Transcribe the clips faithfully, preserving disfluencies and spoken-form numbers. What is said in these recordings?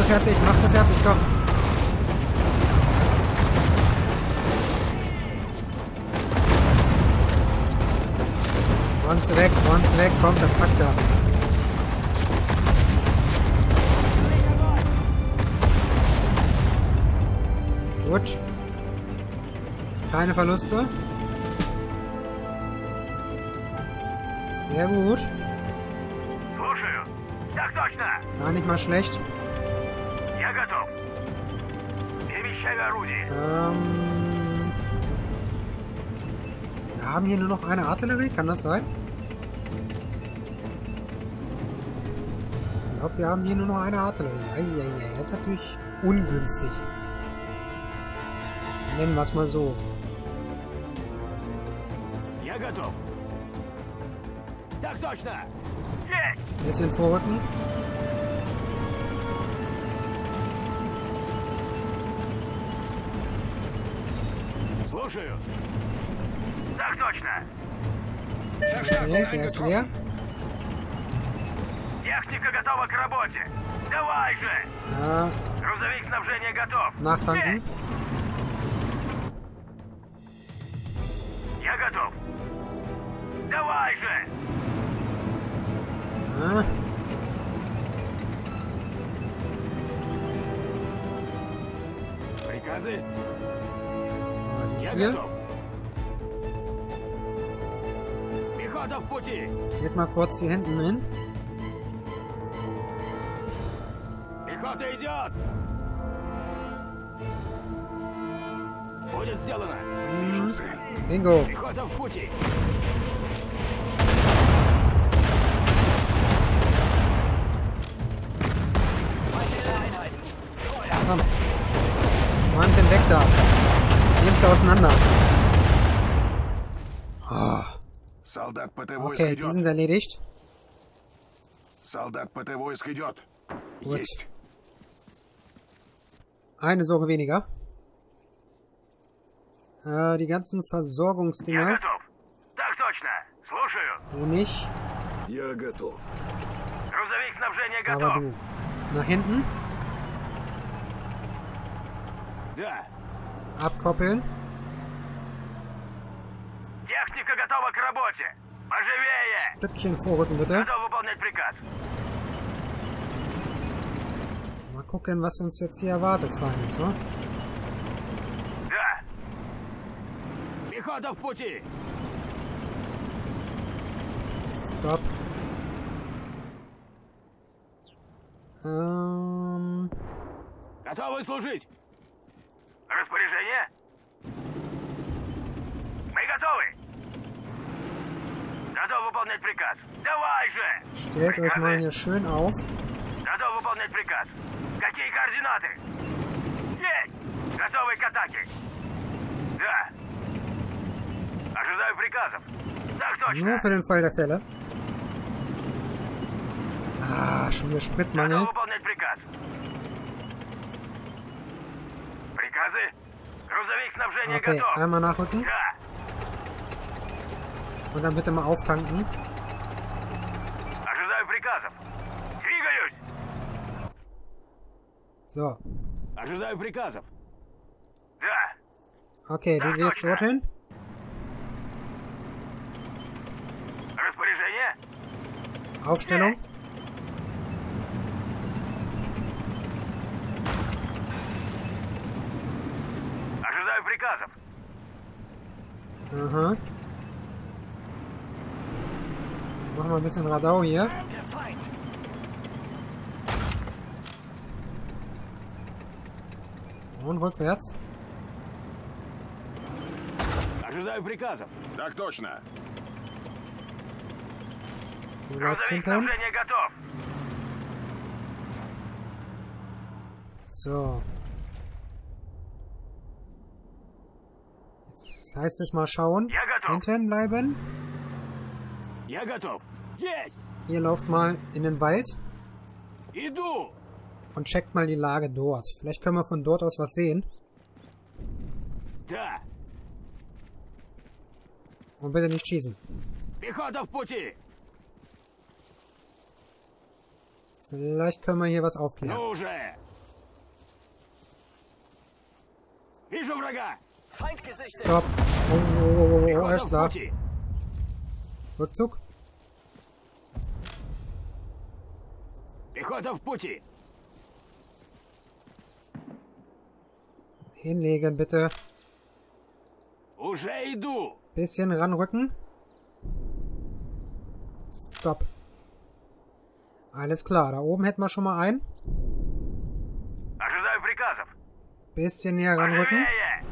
sie fertig, mach sie fertig, komm. Räum sie weg, räum sie weg, komm, das packt er. Gut. Keine Verluste. Sehr gut. Gar nicht mal schlecht. Ähm, wir haben hier nur noch eine Artillerie, kann das sein? Ich glaube, wir haben hier nur noch eine Artillerie. Eieiei, das ist natürlich ungünstig. Nennen wir es mal so. Bisschen vorrücken. Слушаю. Так точно. Okay, der ist leer. Техника готова к работе. Давай же. Ja, Грузовик снабжения готов. nachtanken. Я готов. Давай же. Ja. Приказы? Die Я vier. готов. Пехота в пути. Geht mal kurz hier hinten hin. Пехота идет. Будет сделано. Mhm. Bingo. Пехота в пути. Komm. Räumt den weg da. Nehmt sie auseinander. Oh. Солдат ПТ войск Okay, die идет. sind erledigt. Солдат ПТ войск идет. Gut. Есть. Eine Sorge weniger. Äh, die ganzen Я Versorgungsdinger. готов. Так точно. Слушаю. Du nicht, Я готов. Грузовик снабжения aber готов. du. Nach hinten. Да. Abkoppeln. Техника готова к работе. Поживее. Stückchen vorrücken, bitte. Готов выполнять приказ. Mal gucken, was uns jetzt hier erwartet, Feines, ne? Да. Пехота в пути. Stopp. Ähm, Готовы служить. Распоряжение? Мы готовы. Готов выполнять приказ. Давай же. stellt euch mal hier schön auf. Готов выполнять приказ. Какие координаты? Есть. Готовы к атаке. Да. Ожидаю приказов. Так точно. Nur für den Fall der Fälle. Ah, schon wieder Spritmangel. Готов выполнять приказ. Приказы? Грузовик снабжения Okay, готов. einmal nachrücken. Да. Und dann bitte mal auftanken. Ожидаю приказов. Двигаюсь. So. Ожидаю приказов. Да. Okay, du Так gehst точно. dorthin. Распоряжение? Aufstellung. Ожидаю приказов. Aha. Machen wir ein bisschen Radau hier. Und rückwärts. Ожидаю приказов. Так точно. Du bleibst Грузовик hinten. снабжения готов. So. Jetzt heißt es mal schauen. Я готов. Hinten bleiben. Я готов. Есть. Ihr lauft mal in den Wald Иду. und checkt mal die Lage dort. Vielleicht können wir von dort aus was sehen. Да. Und bitte nicht schießen. Пехота в пути. Vielleicht können wir hier was aufklären. Ну же. Вижу врага! Stopp. Oh, oh, oh, oh, oh, Пехота alles в klar. пути! Rückzug. Пехота в пути! Hinlegen, bitte. Уже иду! Bisschen ranrücken. Stopp. Alles klar, da oben hätten wir schon mal einen. Ожидаю приказов. Bisschen näher ranrücken. Поживее!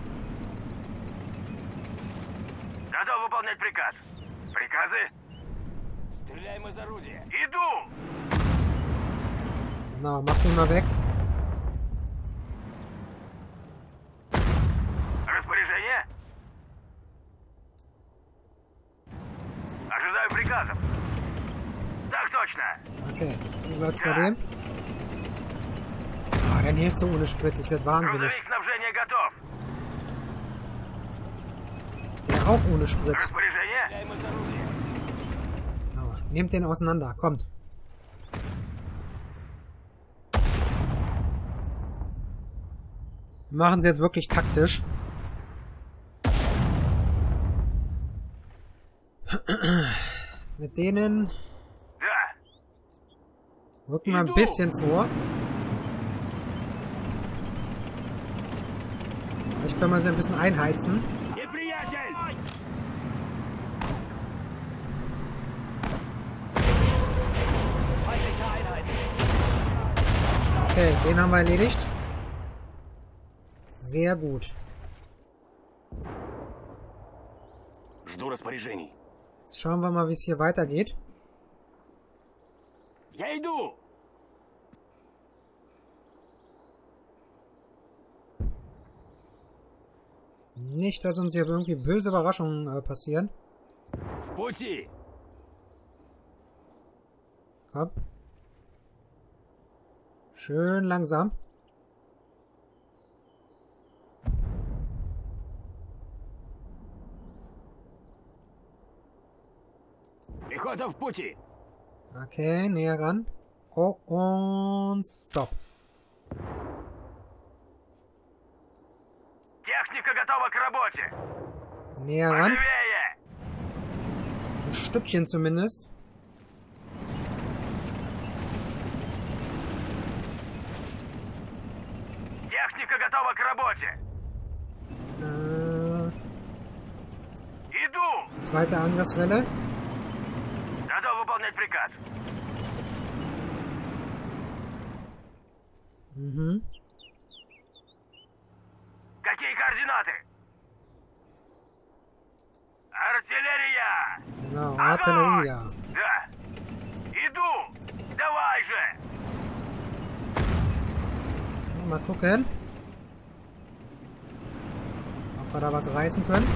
Готов выполнять приказ. Приказы? Стреляем из орудия! Иду! Genau, mach den mal weg. Распоряжение? Ожидаю приказов. Так точно. Okay, wie läuft's bei dem? Ah, der nächste ohne Sprit, ich werd wahnsinnig. Грузовик снабжения готов. Der auch ohne Sprit. Распоряжение? Стреляем из орудия! Genau. Nehmt den auseinander, kommt. Wir machen es jetzt wirklich taktisch. Mit denen Да. rücken wir ein bisschen vor. Vielleicht können wir sie ein bisschen einheizen. Неприятель! Feindliche Einheiten! Okay, den haben wir erledigt. Sehr gut. Жду распоряжений. Jetzt schauen wir mal, wie es hier weitergeht. Я иду! Nicht, dass uns hier irgendwie böse Überraschungen äh, passieren. В пути! Komm. Schön langsam. Пехота в пути! Okay, näher ran. Oh, und stopp. Техника готова к работе. Näher ran. Поживее! Ein Stückchen zumindest. Техника готова к работе. Äh, Иду! zweite Angriffswelle. Готов выполнять приказ. Mhm. Какие координаты? Артиллерия! Genau, Огонь! Artillerie. Да. Иду! Давай же! Mal gucken, ob wir da was reißen können.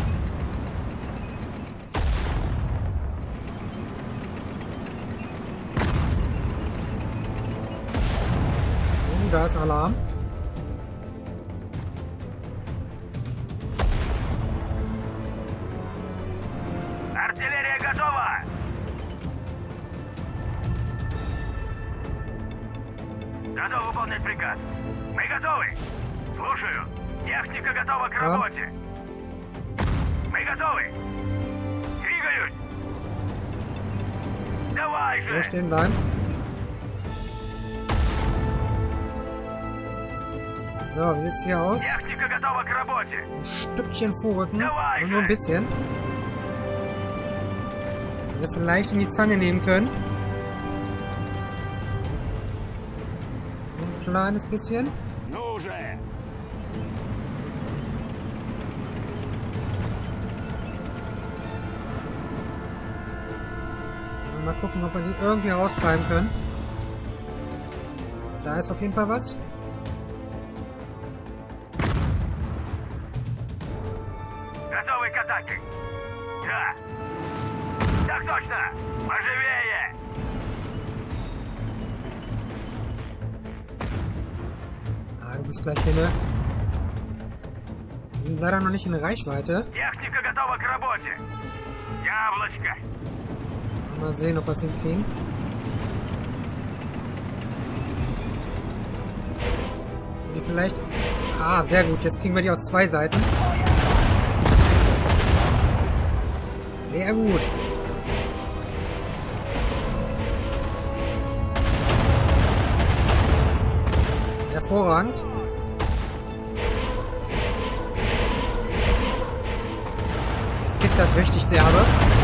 Oh, da ist Alarm. Артиллерия готова! Готов выполнять приказ. Мы готовы. Слушаю. Техника готова к Да. работе. Мы готовы. Двигаюсь. Давай So же. stehen bleiben. So, wie sieht's hier aus? Техника готова к работе. Ein Stückchen vorrücken. Давай Nur, nur ein же. bisschen. Wir vielleicht in die Zange nehmen können. Ein kleines bisschen. Ну же! Mal gucken, ob wir die irgendwie raustreiben können. Da ist auf jeden Fall was. Готовы к атаке. Да. Так точно. Поживее. Ah, du bist gleich hier, ne? Wir sind leider noch nicht in Reichweite. Техника готова к работе. Яблочко. Mal sehen, ob wir es hinkriegen. Die vielleicht... Ah, sehr gut. Jetzt kriegen wir die aus zwei Seiten. Sehr gut. Hervorragend. Jetzt gibt das richtig derbe.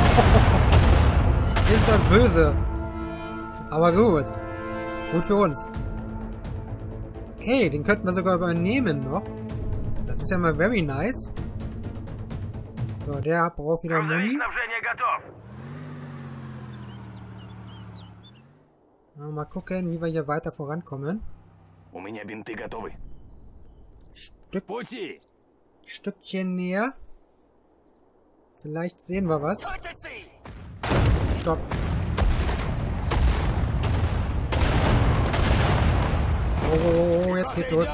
Ist das böse. Aber gut. Gut für uns. Okay, den könnten wir sogar übernehmen noch. Das ist ja mal very nice. So, der braucht wieder Muni. Снабжение готов. Mal gucken, wie wir hier weiter vorankommen. У меня бинты готовы. В пути! Stückchen näher. Vielleicht sehen wir was. Stopp. Oh, oh, oh, jetzt geht's los.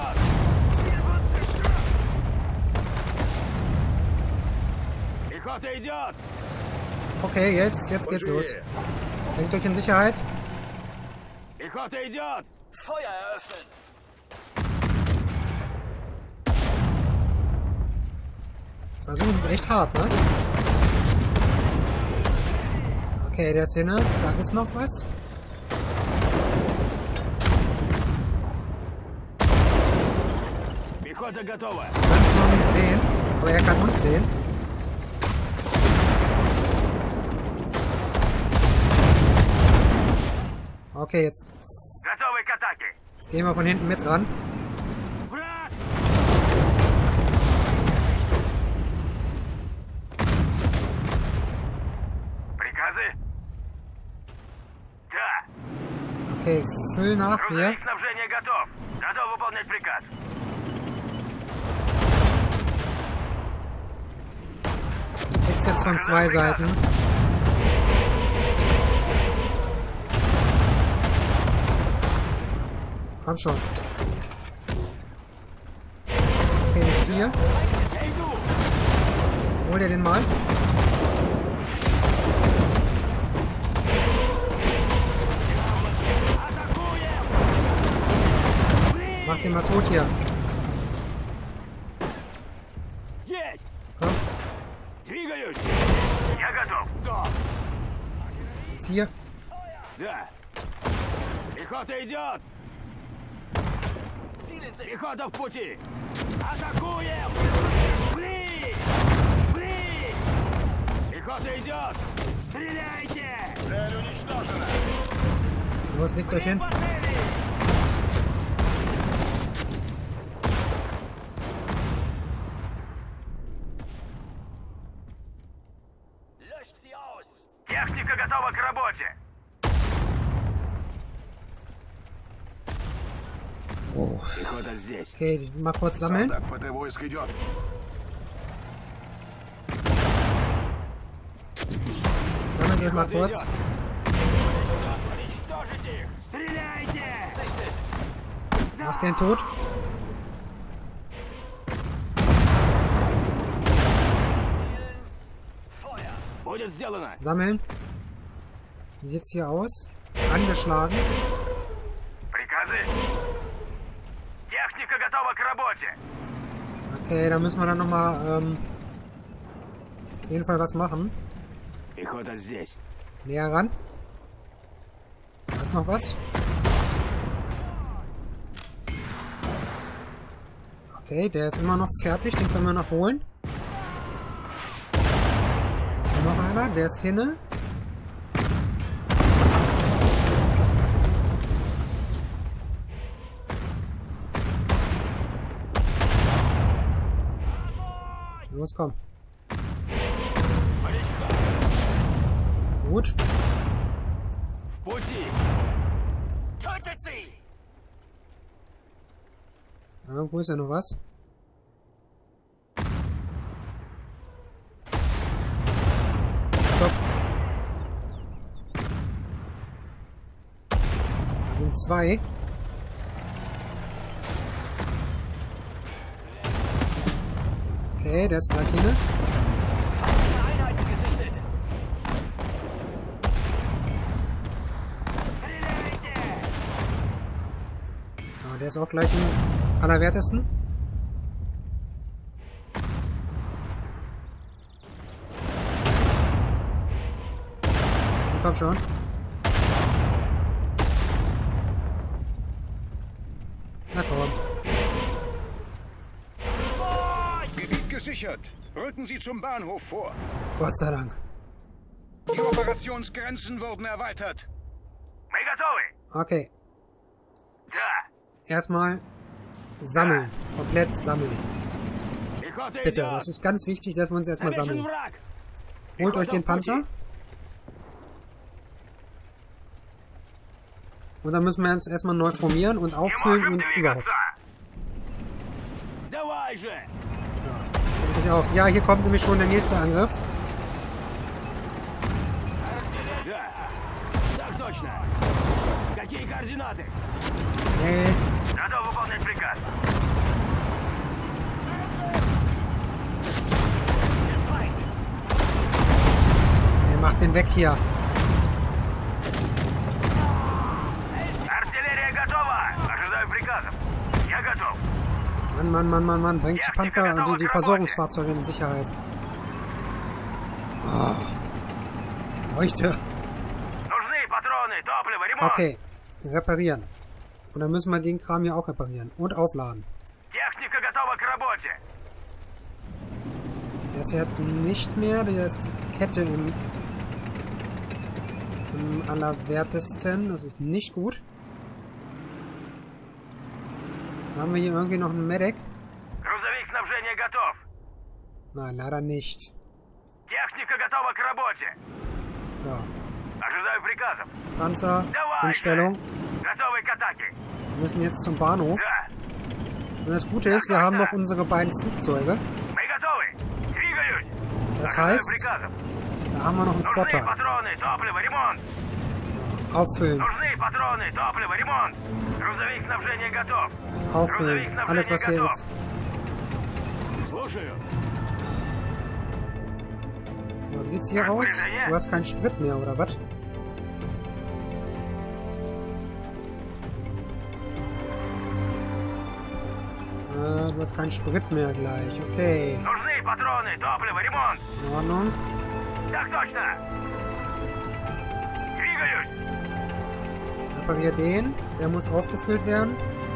Пехота идет! Okay, jetzt, jetzt geht's los. Bringt euch in Sicherheit. Пехота идет! Feuer eröffnen. Versuchen es echt hart, ne? Okay, der ist hin. Da ist noch was. Пехота готова! Wir können es noch nicht sehen, aber er kann uns sehen. Okay, jetzt, Готовы к атаке. jetzt gehen wir von hinten mit ran. Враг! Приказы? Да. Okay, füll nach hier. Грузовик снабжения готов. Готов выполнять приказ. Kriegt's jetzt von zwei Seiten. Komm schon. Okay, nicht hier. Я иду! Hol dir den mal. Атакуем! Mach den mal tot hier. Есть! Komm. Двигаюсь! Я готов. Да! Vier. Да! Пехота идет! Пехота в пути! Атакуем! Шли! Шли! Пехота идет! Стреляйте! Цель уничтожена. Los, legt euch hin. По цели! Техника готова к работе. Oh. Пехота здесь. Okay, mal kurz sammeln. Солдат ПТ войск идет. Sammelt euch mal Пехота kurz. идет. Уничтожить их! Стреляйте! Mach den tot. Будет сделано! Sammeln. Wie sieht's hier aus? Angeschlagen. Приказы? Техника готова к работе. Okay, da müssen wir dann nochmal ähm, auf jeden Fall was machen. Пехота здесь. Näher ran. Da ist noch was. Okay, der ist immer noch fertig. Den können wir noch holen. Ist hier noch einer? Der ist hinne. Los, komm. Gut. В пути! Irgendwo ist ja noch was. Stopp. Da sind zwei. Okay, der ist gleich hier. Der ist auch gleich am allerwertesten. komm schon. Na komm. Gebiet gesichert. Rücken Sie zum Bahnhof vor. Gott sei Dank. Die Operationsgrenzen wurden erweitert. Мы готовы. Okay. Да. Erstmal sammeln. Komplett sammeln. Пехота Bitte, идет. das ist ganz wichtig, dass wir uns erstmal Замечен sammeln. враг. Holt euch den Panzer. Und dann müssen wir uns erstmal neu formieren und Не auffüllen можем und überhaupt. двигаться. Давай же. So, stellt euch auf. Ja, hier kommt nämlich schon der nächste Angriff. Да. Так точно. Какие координаты? Nee, Готов выполнять приказ. nee, macht den weg hier. Артиллерия готова. Ожидаю приказов. Я готов. Mann, Mann, Mann, Mann, Mann. Bringt die Panzer und die, die Versorgungsfahrzeuge in Sicherheit. Oh. Leuchte. Нужны патроны, топливо, ремонт. Okay. Reparieren. Und dann müssen wir den Kram hier auch reparieren. Und aufladen. Техника готова к работе. Der fährt nicht mehr. Der ist die Kette im, im allerwertesten. Das ist nicht gut. Dann haben wir hier irgendwie noch einen Medic. Грузовик снабжения готов. Nein, leider nicht. Техника готова к работе. So. Ожидаю приказов. Panzer in Давай. Stellung. Готовы к атаке. Wir müssen jetzt zum Bahnhof. Да. Und das Gute ist, wir haben noch unsere beiden Flugzeuge. Мы готовы. Двигаюсь. Das Ожидаю heißt, приказов. da haben wir noch einen Нужны Vorteil. патроны, топливо, ремонт. Auffüllen. Нужны патроны, топливо, ремонт. Грузовик снабжения готов. Auffüllen. Alles, was hier ist. Слушаю. So, wie sieht's hier aus? Du hast keinen Sprit mehr, oder was? Äh, du hast keinen Sprit mehr gleich. Okay. Нужны патроны, топливо, ремонт. In Ordnung. Так точно. Двигаюсь. Reparier den. Der muss aufgefüllt werden.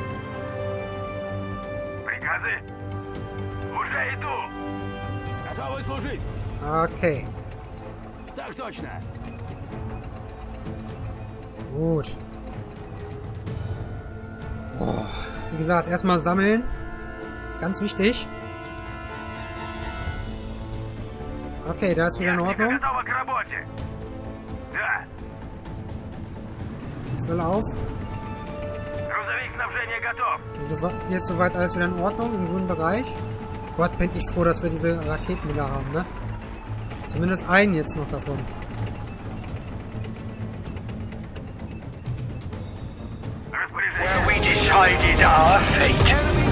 Приказы. Уже иду. Готовы служить. Okay. Так точно. Gut. Oh. Wie gesagt, erstmal sammeln. Ganz wichtig. Okay, da ist wieder in Техника Ordnung. готова к работе. Да. Füll auf. Грузовик снабжения готов. Also, hier ist soweit alles wieder in Ordnung, im grünen Bereich. Gott, bin ich froh, dass wir diese Raketen wieder haben, ne? Zumindest einen jetzt noch davon. Распоряжение. We decided our fate.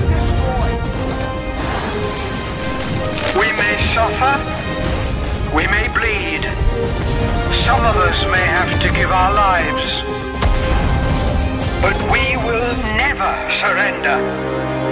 We may suffer, we may bleed. Some of us may have to give our lives. But we will never surrender.